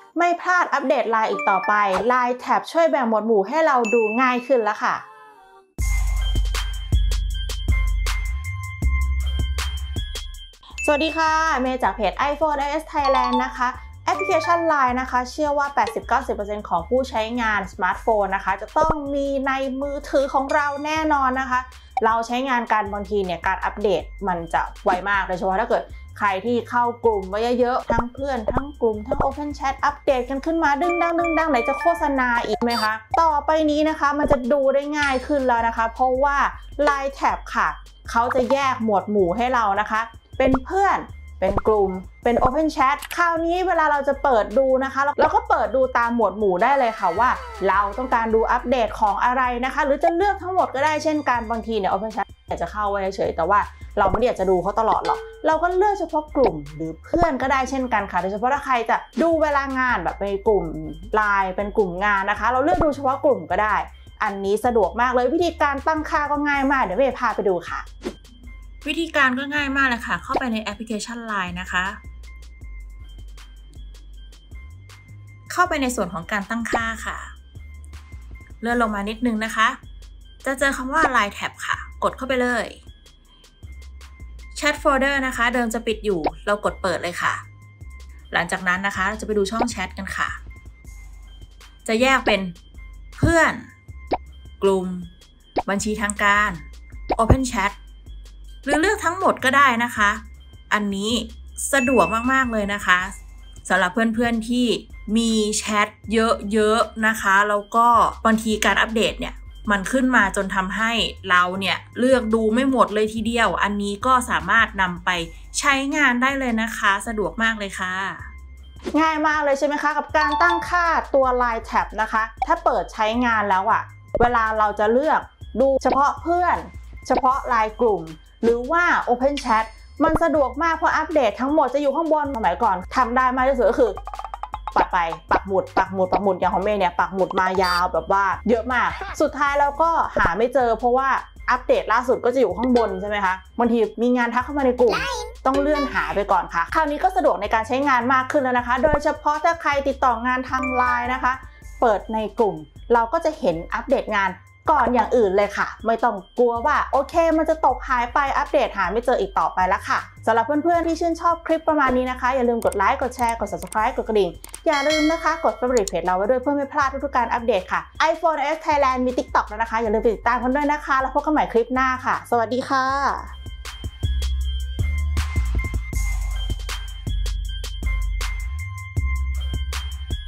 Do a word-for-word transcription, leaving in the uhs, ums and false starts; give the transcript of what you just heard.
ไม่พลาดอัปเดต ไลน์ อีกต่อไป ไลน์ แท็บช่วยแบ่งหมวดหมู่ให้เราดูง่ายขึ้นแล้วค่ะสวัสดีค่ะเมย์จากเพจ iPhone ไอ เอส Thailand นะคะแอปพลิเคชัน ไลน์ นะคะเชื่อว่า แปดสิบถึงเก้าสิบเปอร์เซ็นต์ ของผู้ใช้งานสมาร์ทโฟนนะคะจะต้องมีในมือถือของเราแน่นอนนะคะเราใช้งานกันบางทีเนี่ยการอัปเดตมันจะไวมากโดยเฉพาะถ้าเกิดใครที่เข้ากลุ่มไว้เยอะๆทั้งเพื่อนทั้งกลุ่มทั้ง Open Chat อัปเดตกันขึ้นมาดึงดังดึงดังไหนจะโฆษณาอีกไหมคะต่อไปนี้นะคะมันจะดูได้ง่ายขึ้นแล้วนะคะเพราะว่า ไลน์ แท็บค่ะเขาจะแยกหมวดหมู่ให้เรานะคะเป็นเพื่อนเป็นกลุ่มเป็น Open Chat คราวนี้เวลาเราจะเปิดดูนะคะเราก็เปิดดูตามหมวดหมู่ได้เลยค่ะว่าเราต้องการดูอัปเดตของอะไรนะคะหรือจะเลือกทั้งหมดก็ได้เช่นกันบางทีเนี่ย Open Chat อยากจะเข้าไว้เฉยแต่ว่าเราไม่ได้อยากจะดูเขาตลอดหรอกเราก็เลือกเฉพาะกลุ่มหรือเพื่อนก็ได้เช่นกันค่ะโดยเฉพาะถ้าใครจะดูเวลางานแบบในกลุ่ม ไลน์ เป็นกลุ่มงานนะคะเราเลือกดูเฉพาะกลุ่มก็ได้อันนี้สะดวกมากเลยวิธีการตั้งค่าก็ง่ายมากเดี๋ยวเมย์พาไปดูค่ะวิธีการก็ง่ายมากเลยค่ะเข้าไปในแอปพลิเคชัน ไลน์ นะคะเข้าไปในส่วนของการตั้งค่าค่ะเลื่อนลงมานิดนึงนะคะจะเจอคำว่า ไลน์ แท็บค่ะกดเข้าไปเลยแชทโฟลเดอร์นะคะเดิมจะปิดอยู่เรากดเปิดเลยค่ะหลังจากนั้นนะคะเราจะไปดูช่องแชทกันค่ะจะแยกเป็นเพื่อนกลุ่มบัญชีทางการ Open Chat หรือเลือกทั้งหมดก็ได้นะคะอันนี้สะดวกมากๆเลยนะคะสำหรับเพื่อนๆที่มีแชทเยอะๆนะคะแล้วก็บางทีการอัปเดตเนี่ยมันขึ้นมาจนทำให้เราเนี่ยเลือกดูไม่หมดเลยทีเดียวอันนี้ก็สามารถนำไปใช้งานได้เลยนะคะสะดวกมากเลยค่ะง่ายมากเลยใช่ไหมคะกับการตั้งค่าตัว ไลน์ แท็บนะคะถ้าเปิดใช้งานแล้วอะเวลาเราจะเลือกดูเฉพาะเพื่อนเฉพาะ ไลน์ กลุ่มหรือว่า Open Chat มันสะดวกมากเพราะอัปเดตทั้งหมดจะอยู่ข้างบนสมัยก่อนทำได้มากที่สุดก็คือปักไปปักหมุดปักหมุดปักหมุดอย่างของเมย์เนี่ยปักหมุดมายาวแบบว่าเยอะมากสุดท้ายแล้วก็หาไม่เจอเพราะว่าอัปเดตล่าสุดก็จะอยู่ข้างบนใช่ไหมคะบางทีมีงานทักเข้ามาในกลุ่มต้องเลื่อนหาไปก่อนค่ะคราวนี้ก็สะดวกในการใช้งานมากขึ้นแล้วนะคะโดยเฉพาะถ้าใครติดต่องานทาง ไลน์ นะคะเปิดในกลุ่มเราก็จะเห็นอัปเดตงานก่อนอย่างอื่นเลยค่ะไม่ต้องกลัวว่าโอเคมันจะตกหายไปอัปเดตหาไม่เจออีกต่อไปแล้วค่ะสำหรับเพื่อนๆที่ชื่นชอบคลิปประมาณนี้นะคะอย่าลืมกดไลค์กดแชร์กด ซับสไครบ์ กดกระดิ่งอย่าลืมนะคะกด เฟเวอริท เพจเราไว้ด้วยเพื่อไม่พลาดทุกๆการอัปเดตค่ะ iPhone ไอ เอส Thailand มี ติ๊กต็อก แล้วนะคะอย่าลืมไปติดตามกันด้วยนะคะแล้วพบกันใหม่คลิปหน้าค่ะสวัสดีค่ะ